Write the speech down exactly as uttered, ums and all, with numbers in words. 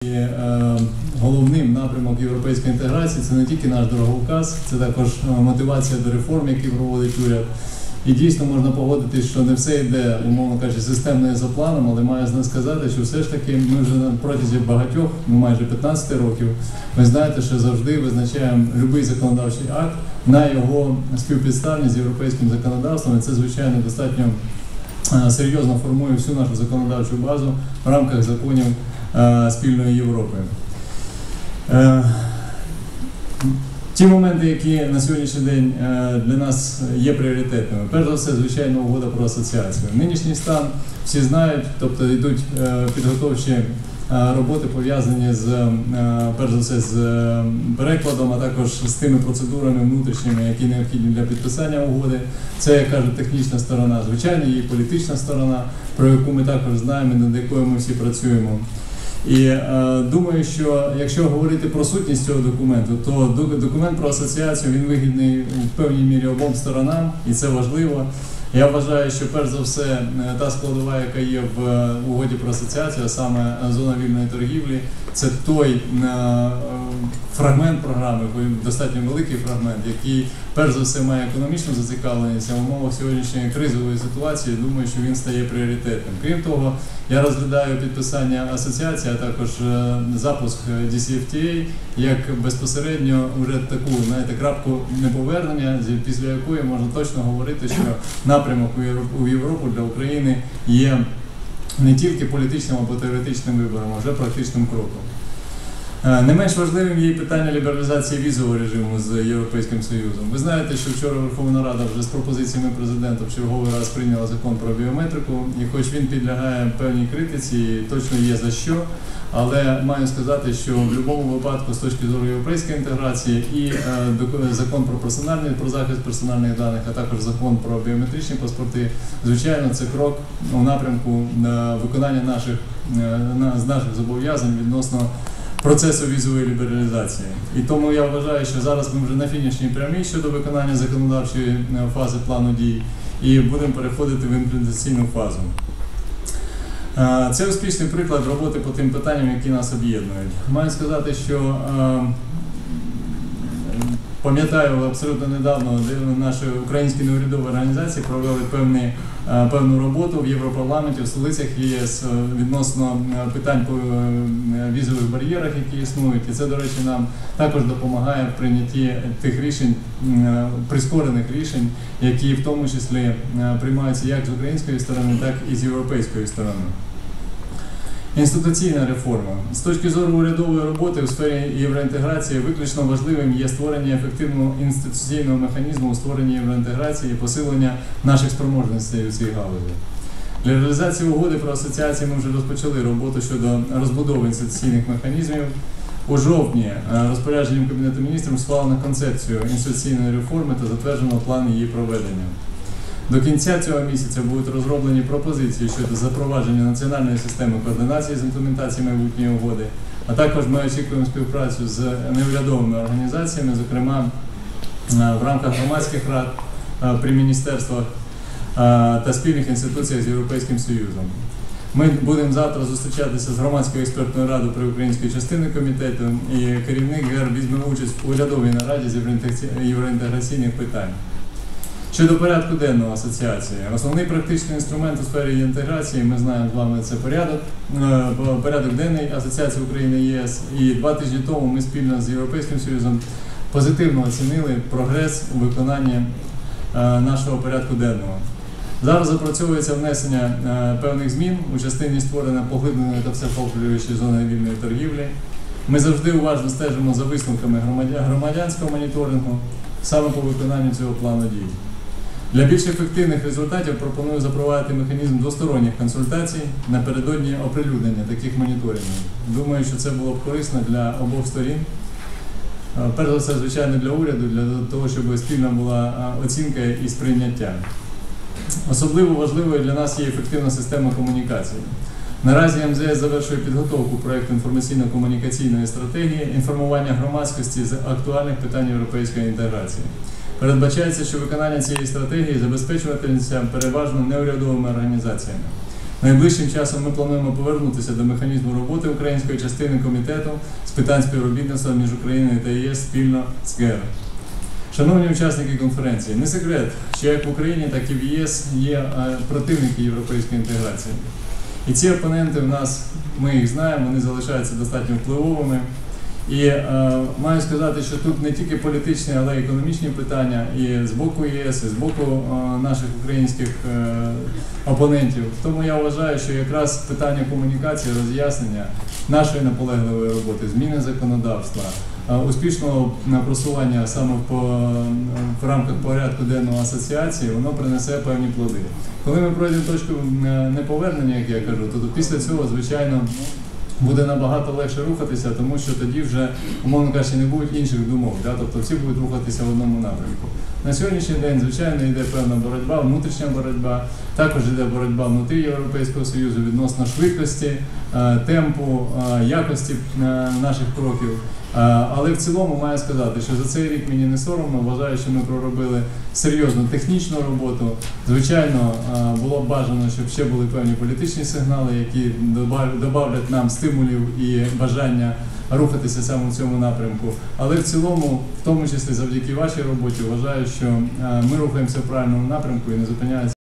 Головним напрямок європейської інтеграції – це не тільки наш дороговказ, це також мотивація до реформ, які проводить уряд. І дійсно можна погодитись, що не все йде, умовно кажучи, системно за планом, але маю сказати, що все ж таки ми вже на протязі багатьох, ну майже п'ятнадцяти років, ви знаєте, що завжди визначаємо будь-який законодавчий акт на його співпідставність з європейським законодавством. І це, звичайно, достатньо серйозно формує всю нашу законодавчу базу в рамках законів спільної Європи. Ті моменти, які на сьогоднішній день для нас є пріоритетними. Перш за все, звичайно, угода про асоціацію. Нинішній стан всі знають, тобто йдуть підготовчі роботи, пов'язані з, перш за все, з перекладом, а також з тими процедурами внутрішніми, які необхідні для підписання угоди. Це, як кажуть, технічна сторона. Звичайно, є і політична сторона, про яку ми також знаємо, над якою ми всі працюємо. І е, думаю, що якщо говорити про сутність цього документу, то документ про асоціацію, він вигідний в певній мірі обом сторонам, і це важливо. Я вважаю, що перш за все та складова, яка є в угоді про асоціацію, а саме зона вільної торгівлі, це той е, фрагмент програми, достатньо великий фрагмент, який перш за все має економічну зацікавленість, а в умовах сьогоднішньої кризової ситуації, думаю, що він стає пріоритетним. Крім того, я розглядаю підписання асоціації, а також запуск ді сі еф ті ей як безпосередньо вже таку, знаєте, крапку неповернення, після якої можна точно говорити, що напрямок у Європу для України є не тільки політичним або теоретичним вибором, а вже практичним кроком. Не менш важливим є питання лібералізації візового режиму з Європейським Союзом. Ви знаєте, що вчора Верховна Рада вже з пропозиціями президента в черговий раз прийняла закон про біометрику, і хоч він підлягає певній критиці, і точно є за що, але маю сказати, що в будь-якому випадку з точки зору європейської інтеграції і е, закон про персональний, про захист персональних даних, а також закон про біометричні паспорти, звичайно, це крок у напрямку на виконання наших, на, з наших зобов'язань відносно процесу візової лібералізації. І тому я вважаю, що зараз ми вже на фінішній прямій щодо виконання законодавчої фази плану дій і будемо переходити в імплементаційну фазу. Це успішний приклад роботи по тим питанням, які нас об'єднують. Маю сказати, що пам'ятаю, абсолютно недавно наші українські неурядові організації провели певні, певну роботу в Європарламенті, в столицях ЄС відносно питань по візових бар'єрах, які існують. І це, до речі, нам також допомагає в прийнятті тих рішень, прискорених рішень, які в тому числі приймаються як з української сторони, так і з європейської сторони. Інституційна реформа. З точки зору урядової роботи у сфері євроінтеграції виключно важливим є створення ефективного інституційного механізму у створенні євроінтеграції і посилення наших спроможностей у цій галузі. Для реалізації угоди про асоціацію ми вже розпочали роботу щодо розбудови інституційних механізмів. У жовтні розпорядженням Кабінету міністрів схвалено концепцію інституційної реформи та затверджено план її проведення. До кінця цього місяця будуть розроблені пропозиції щодо запровадження національної системи координації з імплементації майбутньої угоди, а також ми очікуємо співпрацю з неурядовими організаціями, зокрема в рамках громадських рад при міністерствах та спільних інституціях з Європейським Союзом. Ми будемо завтра зустрічатися з громадською експертною радою при українській частині комітету, і керівник ГЕР візьме участь у урядовій нараді з євроінтеграційних питань. Щодо порядку денного асоціації. Основний практичний інструмент у сфері інтеграції, ми знаємо з вами, це порядок, порядок денний Асоціації України і ЄС. І два тижні тому ми спільно з Європейським Союзом позитивно оцінили прогрес у виконанні нашого порядку денного. Зараз запрацьовується внесення певних змін у частині створення поглибленої та всеохоплюючої зони вільної торгівлі. Ми завжди уважно стежимо за висновками громадянського моніторингу саме по виконанню цього плану дій. Для більш ефективних результатів пропоную запровадити механізм двосторонніх консультацій напередодні оприлюднення таких моніторингів. Думаю, що це було б корисно для обох сторін. Перш за все, звичайно, для уряду, для того, щоб спільна була оцінка і сприйняття. Особливо важливою для нас є ефективна система комунікації. Наразі ем зет ес завершує підготовку проєкту інформаційно-комунікаційної стратегії інформування громадськості з актуальних питань європейської інтеграції. Передбачається, що виконання цієї стратегії забезпечуватиметься переважно неурядовими організаціями. Найближчим часом ми плануємо повернутися до механізму роботи української частини комітету з питань співробітництва між Україною та ЄС спільно з ГЕР. Шановні учасники конференції, не секрет, що як в Україні, так і в ЄС є противники європейської інтеграції. І ці опоненти в нас, ми їх знаємо, вони залишаються достатньо впливовими. І е, маю сказати, що тут не тільки політичні, але й економічні питання і з боку ЄС, і з боку е, наших українських е, опонентів. Тому я вважаю, що якраз питання комунікації, роз'яснення нашої наполегливої роботи, зміни законодавства, е, успішного просування саме в, в рамках порядку денного асоціації, воно принесе певні плоди. Коли ми пройдемо точку неповернення, як я кажу, то після цього, звичайно, буде набагато легше рухатися, тому що тоді вже, умовно кажучи, не будуть інших думок, да? Тобто всі будуть рухатися в одному напрямку. На сьогоднішній день, звичайно, йде певна боротьба, внутрішня боротьба, також йде боротьба внутрі Європейського Союзу відносно швидкості, темпу, якості наших кроків. Але в цілому маю сказати, що за цей рік мені не соромно, вважаю, що ми проробили серйозну технічну роботу. Звичайно, було б бажано, щоб ще були певні політичні сигнали, які добавлять нам стимулів і бажання рухатися саме в цьому напрямку. Але в цілому, в тому числі завдяки вашій роботі, вважаю, що ми рухаємося в правильному напрямку і не зупиняємося.